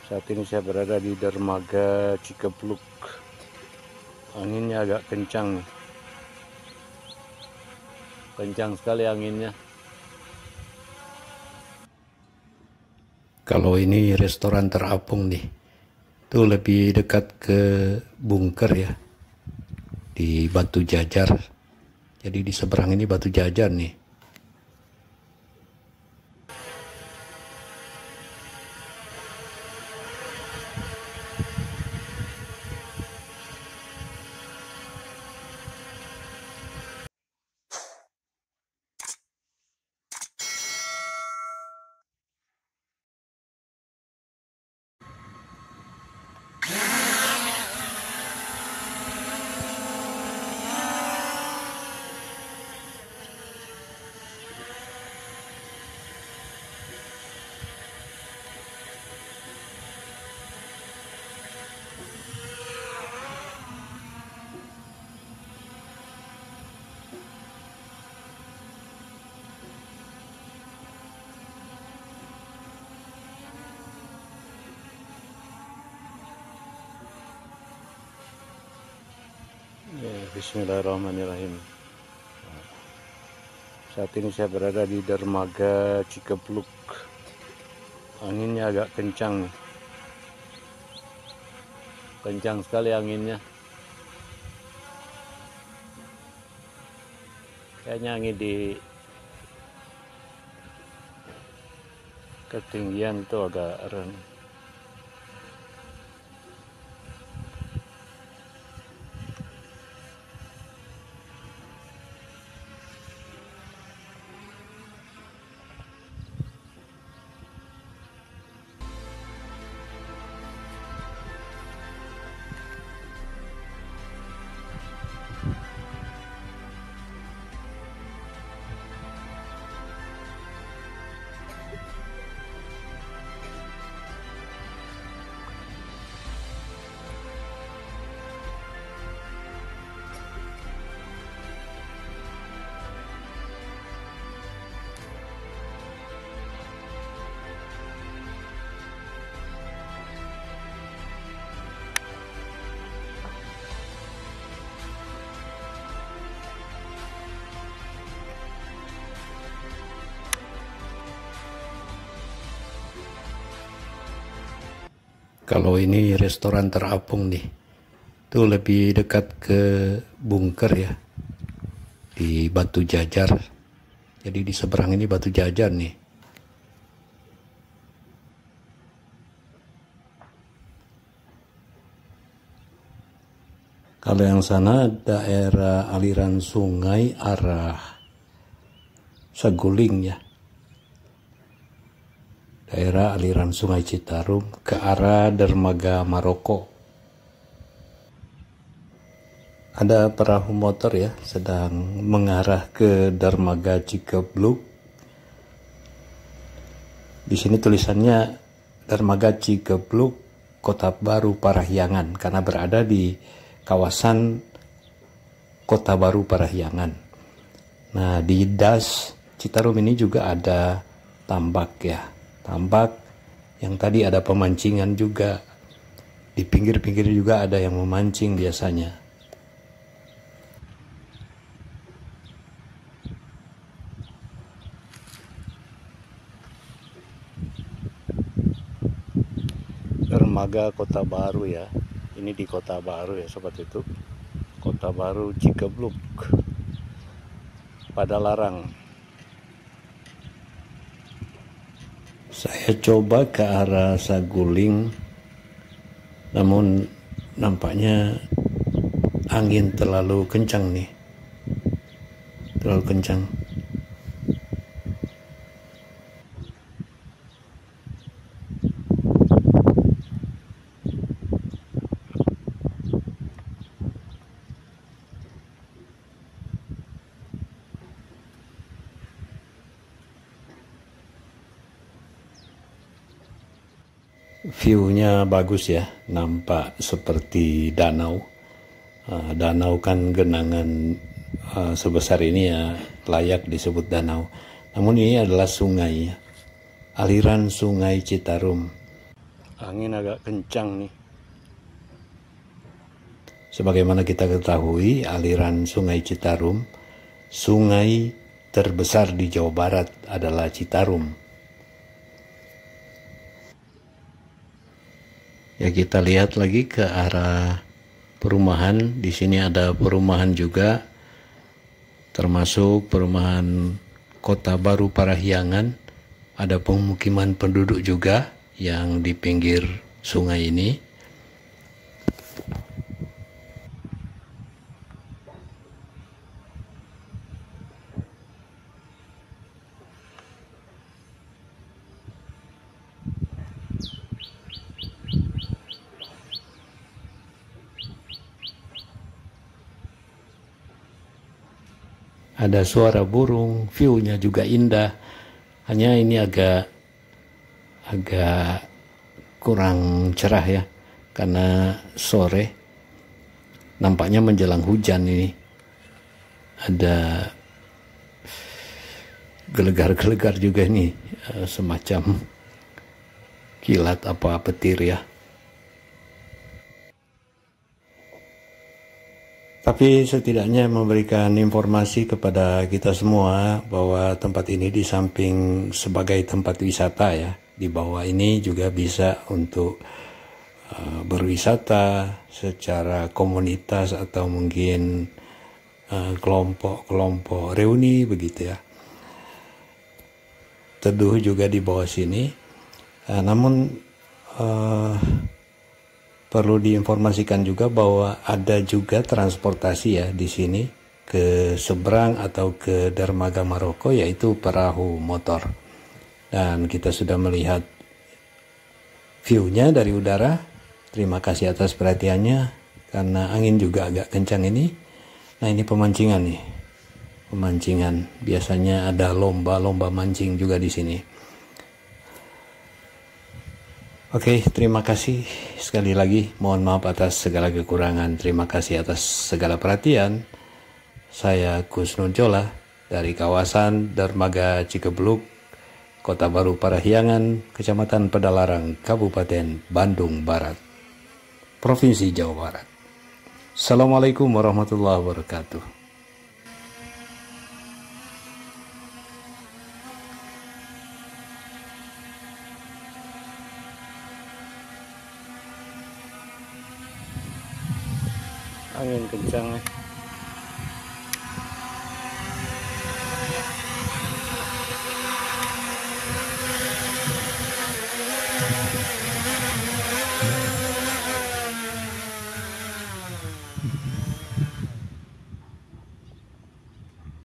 Saat ini saya berada di dermaga Cikepluk. Anginnya agak kencang nih. Kencang sekali anginnya. Kalau ini restoran terapung nih, itu lebih dekat ke bunker ya, di Batu Jajar. Jadi di seberang ini Batu Jajar nih. Bismillahirrahmanirrahim. Saat ini saya berada di dermaga Cikepluk. Anginnya agak kencang nih. Kencang sekali anginnya. Kayaknya angin di ketinggian itu agak rendah. Kalau ini restoran terapung nih, itu lebih dekat ke bunker ya, di Batu Jajar. Jadi di seberang ini Batu Jajar nih. Kalau yang sana daerah aliran sungai arah Saguling ya. Daerah aliran Sungai Citarum ke arah dermaga Maroko. Ada perahu motor ya, sedang mengarah ke dermaga Cikepluk. Di sini tulisannya dermaga Cikepluk, Kota Baru Parahyangan, karena berada di kawasan Kota Baru Parahyangan. Nah, di Das Citarum ini juga ada tambak ya. Tambak yang tadi ada pemancingan juga. Di pinggir-pinggir juga ada yang memancing biasanya. Dermaga Kota Baru ya. Ini di Kota Baru ya sobat itu. Kota Baru Cikepluk. Padalarang. Saya coba ke arah Saguling, namun nampaknya angin terlalu kencang nih, terlalu kencang. View-nya bagus ya, nampak seperti danau. Danau kan genangan sebesar ini ya layak disebut danau. Namun ini adalah sungai, aliran Sungai Citarum. Angin agak kencang nih. Sebagaimana kita ketahui, aliran Sungai Citarum, sungai terbesar di Jawa Barat adalah Citarum. Ya, kita lihat lagi ke arah perumahan. Di sini ada perumahan juga, termasuk perumahan Kota Baru Parahyangan. Ada pemukiman penduduk juga yang di pinggir sungai ini. Ada suara burung, view-nya juga indah. Hanya ini agak kurang cerah ya, karena sore nampaknya menjelang hujan ini. Ada gelegar-gelegar juga ini, semacam kilat apa petir ya. Tapi setidaknya memberikan informasi kepada kita semua bahwa tempat ini di samping sebagai tempat wisata ya, di bawah ini juga bisa untuk berwisata secara komunitas atau mungkin kelompok-kelompok reuni begitu ya. Teduh juga di bawah sini. Namun perlu diinformasikan juga bahwa ada juga transportasi ya di sini ke seberang atau ke dermaga Maroko, yaitu perahu motor. Dan kita sudah melihat view-nya dari udara. Terima kasih atas perhatiannya, karena angin juga agak kencang ini. Nah, ini pemancingan nih. Pemancingan. Biasanya ada lomba-lomba mancing juga di sini. Oke, terima kasih sekali lagi. Mohon maaf atas segala kekurangan. Terima kasih atas segala perhatian. Saya Gus Nurjola dari kawasan Dermaga Cikebluk, Kota Baru Parahyangan, Kecamatan Pedalarang, Kabupaten Bandung Barat, Provinsi Jawa Barat. Assalamualaikum warahmatullahi wabarakatuh. Angin kencang.